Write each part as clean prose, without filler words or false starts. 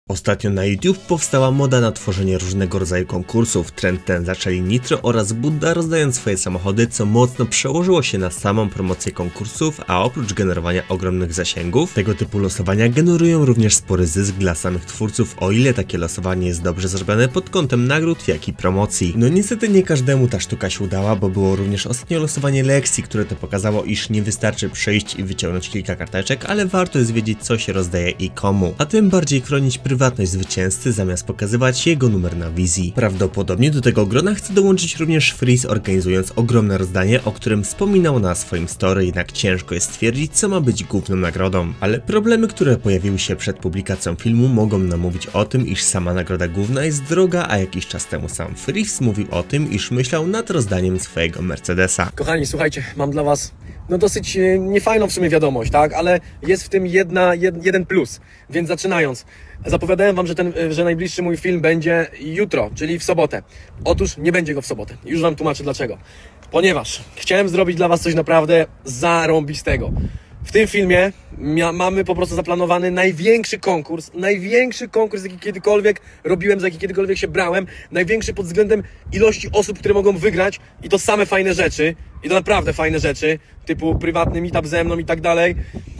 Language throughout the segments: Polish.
Ostatnio na YouTube powstała moda na tworzenie różnego rodzaju konkursów. Trend ten zaczęli Nitro oraz Budda, rozdając swoje samochody, co mocno przełożyło się na samą promocję konkursów, a oprócz generowania ogromnych zasięgów, tego typu losowania generują również spory zysk dla samych twórców, o ile takie losowanie jest dobrze zrobione pod kątem nagród, jak i promocji. No niestety nie każdemu ta sztuka się udała, bo było również ostatnio losowanie lekcji, które to pokazało, iż nie wystarczy przyjść i wyciągnąć kilka karteczek, ale warto jest wiedzieć, co się rozdaje i komu, a tym bardziej chronić prywatność zwycięzcy, zamiast pokazywać jego numer na wizji. Prawdopodobnie do tego grona chce dołączyć również Freeze, organizując ogromne rozdanie, o którym wspominał na swoim story, jednak ciężko jest stwierdzić, co ma być główną nagrodą. Ale problemy, które pojawiły się przed publikacją filmu, mogą nam mówić o tym, iż sama nagroda główna jest droga, a jakiś czas temu sam Freeze mówił o tym, iż myślał nad rozdaniem swojego Mercedesa. Kochani, słuchajcie, mam dla was dosyć niefajną w sumie wiadomość, tak? Ale jest w tym jeden plus, więc zaczynając. Zapowiadałem wam, że najbliższy mój film będzie jutro, czyli w sobotę. Otóż nie będzie go w sobotę. Już wam tłumaczę dlaczego. Ponieważ chciałem zrobić dla was coś naprawdę zarąbistego. W tym filmie mamy po prostu zaplanowany największy konkurs, jaki kiedykolwiek robiłem, za jaki kiedykolwiek się brałem, największy pod względem ilości osób, które mogą wygrać i to same fajne rzeczy, i to naprawdę fajne rzeczy, typu prywatny meetup ze mną i tak dalej.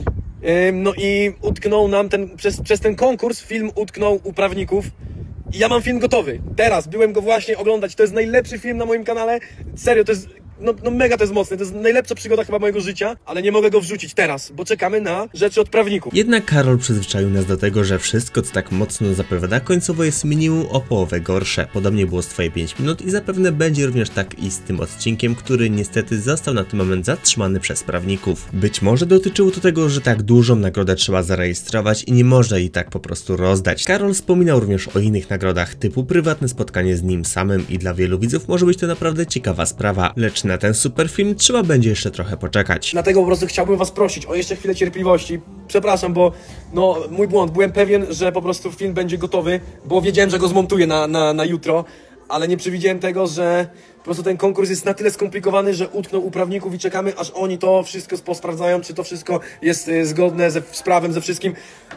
No i utknął nam przez ten konkurs, film utknął u prawników i ja mam film gotowy. Teraz byłem go właśnie oglądać, to jest najlepszy film na moim kanale, serio, to jest... No mega to jest mocne, to jest najlepsza przygoda chyba mojego życia, ale nie mogę go wrzucić teraz, bo czekamy na rzeczy od prawników. Jednak Karol przyzwyczaił nas do tego, że wszystko, co tak mocno zapowiada, końcowo jest minimum o połowę gorsze. Podobnie było z twoje 5 minut i zapewne będzie również tak i z tym odcinkiem, który niestety został na ten moment zatrzymany przez prawników. Być może dotyczyło to tego, że tak dużą nagrodę trzeba zarejestrować i nie można jej tak po prostu rozdać. Karol wspominał również o innych nagrodach, typu prywatne spotkanie z nim samym i dla wielu widzów może być to naprawdę ciekawa sprawa, lecz na ten super film trzeba będzie jeszcze trochę poczekać. Dlatego po prostu chciałbym was prosić o jeszcze chwilę cierpliwości. Przepraszam, bo no mój błąd. Byłem pewien, że po prostu film będzie gotowy, bo wiedziałem, że go zmontuję na jutro, ale nie przewidziałem tego, że po prostu ten konkurs jest na tyle skomplikowany, że utknął u prawników i czekamy, aż oni to wszystko posprawdzają, czy to wszystko jest zgodne z prawem, ze wszystkim.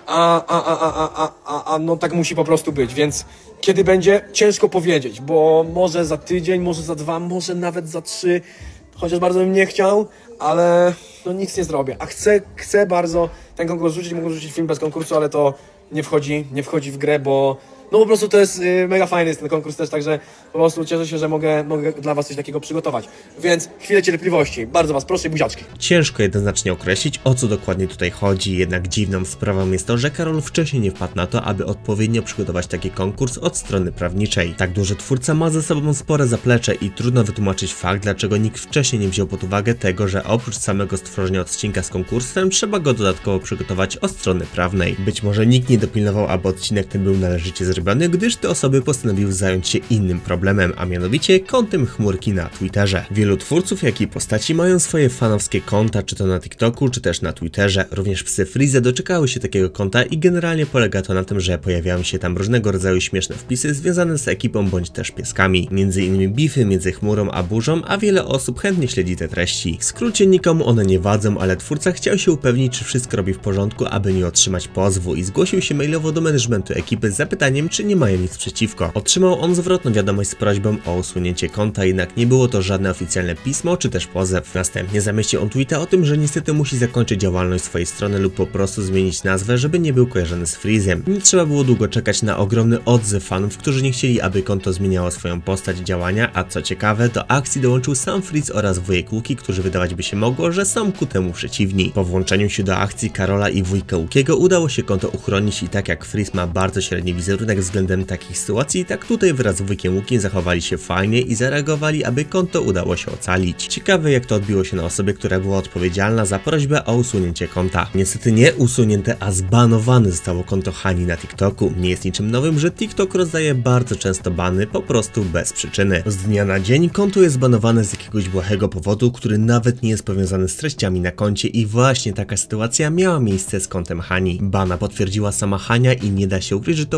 No tak musi po prostu być, więc kiedy będzie? Ciężko powiedzieć, bo może za tydzień, może za 2, może nawet za 3, chociaż bardzo bym nie chciał, ale no nic nie zrobię. A chcę bardzo ten konkurs rzucić, mogę rzucić film bez konkursu, ale to nie wchodzi w grę, bo no po prostu to jest mega fajny jest ten konkurs też, także po prostu cieszę się, że mogę dla was coś takiego przygotować. Więc chwilę cierpliwości, bardzo was proszę, buziaczki. Ciężko jednoznacznie określić, o co dokładnie tutaj chodzi, jednak dziwną sprawą jest to, że Karol wcześniej nie wpadł na to, aby odpowiednio przygotować taki konkurs od strony prawniczej. Tak duży twórca ma ze sobą spore zaplecze i trudno wytłumaczyć fakt, dlaczego nikt wcześniej nie wziął pod uwagę tego, że oprócz samego stworzenia odcinka z konkursem, trzeba go dodatkowo przygotować od strony prawnej. Być może nikt nie dopilnował, aby odcinek ten był należycie zrobiony, gdyż te osoby postanowiły zająć się innym problemem, a mianowicie kontem chmurki na Twitterze. Wielu twórców, jak i postaci mają swoje fanowskie konta, czy to na TikToku, czy też na Twitterze. Również psy Freeze doczekały się takiego konta i generalnie polega to na tym, że pojawiają się tam różnego rodzaju śmieszne wpisy związane z ekipą bądź też pieskami. Między innymi bify między chmurą a burzą, a wiele osób chętnie śledzi te treści. W skrócie nikomu one nie wadzą, ale twórca chciał się upewnić, czy wszystko robi w porządku, aby nie otrzymać pozwu i zgłosił się mailowo do managementu ekipy z zapytaniem, czy nie mają nic przeciwko. Otrzymał on zwrotną wiadomość z prośbą o usunięcie konta, jednak nie było to żadne oficjalne pismo czy też pozew. Następnie zamieścił on tweeta o tym, że niestety musi zakończyć działalność swojej strony lub po prostu zmienić nazwę, żeby nie był kojarzony z Freezem. Nie trzeba było długo czekać na ogromny odzew fanów, którzy nie chcieli, aby konto zmieniało swoją postać działania, a co ciekawe, do akcji dołączył sam Freeze oraz wujek Łuki, którzy wydawać by się mogło, że są ku temu przeciwni. Po włączeniu się do akcji Karola i wujka Łukiego udało się konto uchronić i tak jak Freeze ma bardzo średni wizerunek względem takich sytuacji, tak tutaj wraz z wujkiem Łukiem zachowali się fajnie i zareagowali, aby konto udało się ocalić. Ciekawe, jak to odbiło się na osobie, która była odpowiedzialna za prośbę o usunięcie konta. Niestety nie usunięte, a zbanowane zostało konto Hani na TikToku. Nie jest niczym nowym, że TikTok rozdaje bardzo często bany po prostu bez przyczyny. Z dnia na dzień konto jest banowane z jakiegoś błahego powodu, który nawet nie jest powiązany z treściami na koncie i właśnie taka sytuacja miała miejsce z kontem Hani. Bana potwierdziła sama Hania i nie da się ukryć, że to bardzo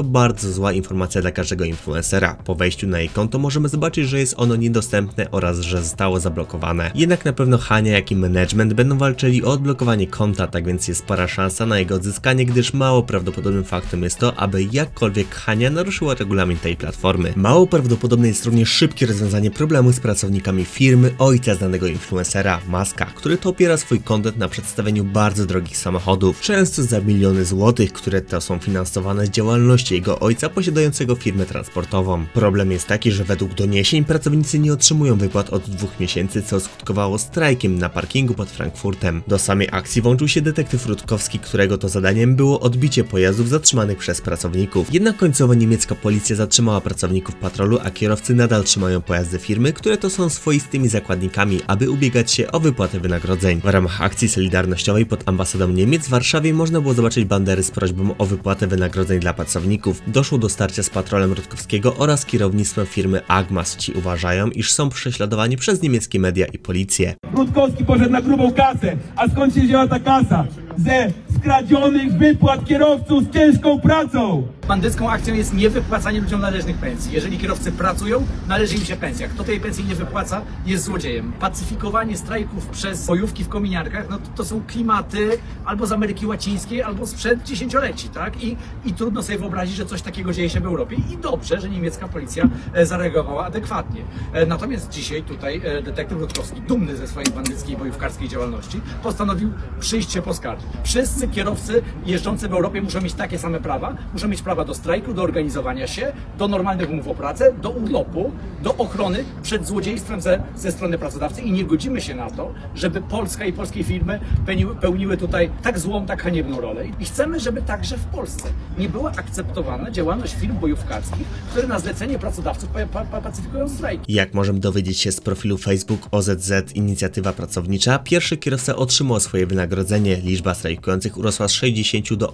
bardzo zła informacja dla każdego influencera. Po wejściu na jej konto możemy zobaczyć, że jest ono niedostępne oraz że zostało zablokowane. Jednak na pewno Hania, jak i management będą walczyli o odblokowanie konta, tak więc jest spora szansa na jego odzyskanie, gdyż mało prawdopodobnym faktem jest to, aby jakkolwiek Hania naruszyła regulamin tej platformy. Mało prawdopodobne jest również szybkie rozwiązanie problemu z pracownikami firmy ojca znanego influencera, Muska, który to opiera swój content na przedstawieniu bardzo drogich samochodów, często za miliony złotych, które to są finansowane z działalności jego ojca posiadającego firmę transportową. Problem jest taki, że według doniesień pracownicy nie otrzymują wypłat od 2 miesięcy, co skutkowało strajkiem na parkingu pod Frankfurtem. Do samej akcji włączył się detektyw Rutkowski, którego to zadaniem było odbicie pojazdów zatrzymanych przez pracowników. Jednak końcowo niemiecka policja zatrzymała pracowników patrolu, a kierowcy nadal trzymają pojazdy firmy, które to są swoistymi zakładnikami, aby ubiegać się o wypłatę wynagrodzeń. W ramach akcji solidarnościowej pod ambasadą Niemiec w Warszawie można było zobaczyć bandery z prośbą o wypłatę wynagrodzeń dla pracowników. Doszło do starcia z patrolem Rutkowskiego oraz kierownictwem firmy Agmas. Ci uważają, iż są prześladowani przez niemieckie media i policję. Rutkowski poszedł na grubą kasę, a skąd się wzięła ta kasa? Ze skradzionych wypłat kierowców z ciężką pracą! Bandycką akcją jest niewypłacanie ludziom należnych pensji. Jeżeli kierowcy pracują, należy im się pensja. Kto tej pensji nie wypłaca, jest złodziejem. Pacyfikowanie strajków przez bojówki w kominiarkach, no to są klimaty albo z Ameryki Łacińskiej, albo sprzed dziesięcioleci, tak? I trudno sobie wyobrazić, że coś takiego dzieje się w Europie. I dobrze, że niemiecka policja zareagowała adekwatnie. Natomiast dzisiaj tutaj detektyw Rutkowski, dumny ze swojej bandyckiej, bojówkarskiej działalności, postanowił przyjść się poskarżyć. Wszyscy kierowcy jeżdżący w Europie muszą mieć takie same prawa, muszą mieć prawa do strajku, do organizowania się, do normalnych umów o pracę, do urlopu, do ochrony przed złodziejstwem ze strony pracodawcy i nie godzimy się na to, żeby Polska i polskie firmy pełniły tutaj tak złą, tak haniebną rolę. I chcemy, żeby także w Polsce nie była akceptowana działalność firm bojówkarskich, które na zlecenie pracodawców pacyfikują strajki. Jak możemy dowiedzieć się z profilu Facebook OZZ Inicjatywa Pracownicza, pierwszy kierowca otrzymał swoje wynagrodzenie. Liczba strajkujących urosła z 60 do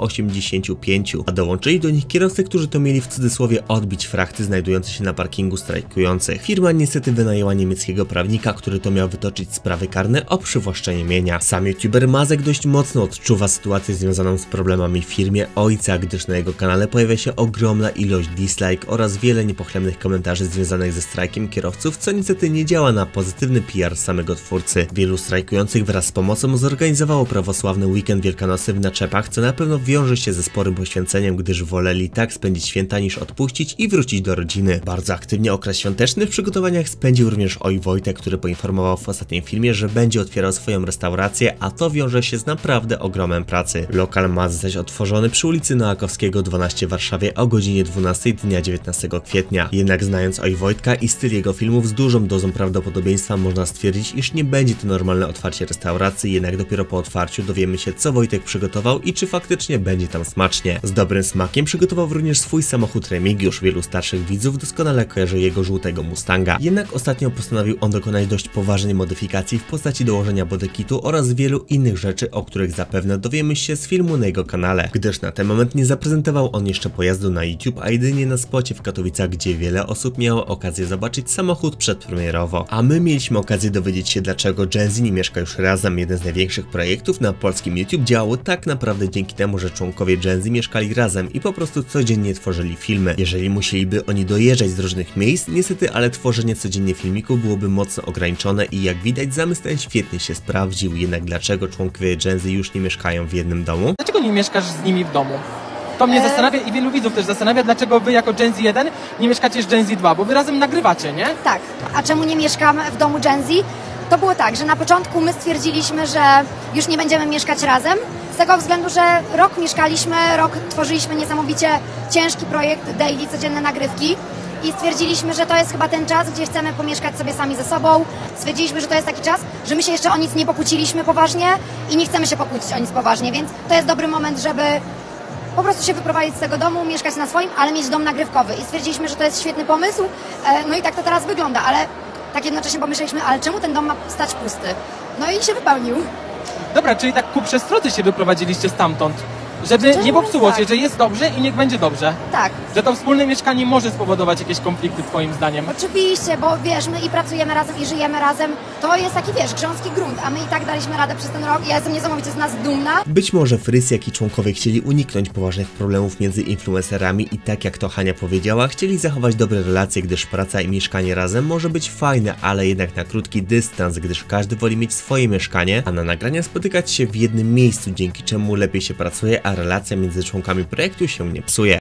85, a dołączyli do nich kierowcy, którzy to mieli w cudzysłowie odbić frachty znajdujące się na parkingu strajkujących. Firma niestety wynajęła niemieckiego prawnika, który to miał wytoczyć sprawy karne o przywłaszczenie mienia. Sam youtuber Mazek dość mocno odczuwa sytuację związaną z problemami w firmie ojca, gdyż na jego kanale pojawia się ogromna ilość dislike oraz wiele niepochlebnych komentarzy związanych ze strajkiem kierowców, co niestety nie działa na pozytywny PR samego twórcy. Wielu strajkujących wraz z pomocą zorganizowało prawosławny weekend wielkanocny w naczepach, co na pewno wiąże się ze sporym poświęceniem, gdyż woleli tak spędzić święta niż odpuścić i wrócić do rodziny. Bardzo aktywnie okres świąteczny w przygotowaniach spędził również Oj Wojtek, który poinformował w ostatnim filmie, że będzie otwierał swoją restaurację, a to wiąże się z naprawdę ogromem pracy. Lokal ma zostać otworzony przy ulicy Noakowskiego 12 w Warszawie o godzinie 12 dnia 19 kwietnia. Jednak znając Oj Wojtka i styl jego filmów, z dużą dozą prawdopodobieństwa można stwierdzić, iż nie będzie to normalne otwarcie restauracji, jednak dopiero po otwarciu dowiemy się, co Wojtek przygotował i czy faktycznie będzie tam smacznie. Z dobrym smakiem przygotował również swój samochód Remigiusz. Wielu starszych widzów doskonale kojarzy jego żółtego Mustanga. Jednak ostatnio postanowił on dokonać dość poważnej modyfikacji w postaci dołożenia bodykitu oraz wielu innych rzeczy, o których zapewne dowiemy się z filmu na jego kanale, gdyż na ten moment nie zaprezentował on jeszcze pojazdu na YouTube, a jedynie na spocie w Katowicach, gdzie wiele osób miało okazję zobaczyć samochód przedpremierowo. A my mieliśmy okazję dowiedzieć się, dlaczego Gen Z nie mieszka już razem. Jeden z największych projektów na polskim YouTube działał tak naprawdę dzięki temu, że członkowie Gen Z mieszkali razem i po prostu codziennie tworzyli filmy. Jeżeli musieliby oni dojeżdżać z różnych miejsc, niestety, ale tworzenie codziennie filmików byłoby mocno ograniczone i jak widać zamysł ten świetnie się sprawdził. Jednak dlaczego członkowie Gen Z już nie mieszkają w jednym domu? Dlaczego nie mieszkasz z nimi w domu? To mnie zastanawia i wielu widzów też zastanawia, dlaczego wy jako Gen Z 1 nie mieszkacie z Gen Z 2, bo wy razem nagrywacie, nie? Tak. A czemu nie mieszkam w domu Gen Z? To było tak, że na początku my stwierdziliśmy, że już nie będziemy mieszkać razem, z tego względu, że rok mieszkaliśmy, rok tworzyliśmy niesamowicie ciężki projekt daily, codzienne nagrywki i stwierdziliśmy, że to jest chyba ten czas, gdzie chcemy pomieszkać sobie sami ze sobą. Stwierdziliśmy, że to jest taki czas, że my się jeszcze o nic nie pokłóciliśmy poważnie i nie chcemy się pokłócić o nic poważnie, więc to jest dobry moment, żeby po prostu się wyprowadzić z tego domu, mieszkać na swoim, ale mieć dom nagrywkowy i stwierdziliśmy, że to jest świetny pomysł, no i tak to teraz wygląda, ale tak jednocześnie pomyśleliśmy, ale czemu ten dom ma stać pusty? No i się wypełnił. Dobra, czyli tak ku przestrodze się wyprowadziliście stamtąd. żeby nie popsuło tak. się, że jest dobrze i niech będzie dobrze. Tak. Że to wspólne mieszkanie może spowodować jakieś konflikty twoim zdaniem. Oczywiście, bo wiesz, my i pracujemy razem, i żyjemy razem. To jest taki, wiesz, grząski grunt, a my i tak daliśmy radę przez ten rok. Ja jestem niesamowicie z nas dumna. Być może Frys, jak i członkowie chcieli uniknąć poważnych problemów między influencerami i tak jak to Hania powiedziała, chcieli zachować dobre relacje, gdyż praca i mieszkanie razem może być fajne, ale jednak na krótki dystans, gdyż każdy woli mieć swoje mieszkanie, a na nagrania spotykać się w jednym miejscu, dzięki czemu lepiej się pracuje, a relacja między członkami projektu się nie psuje.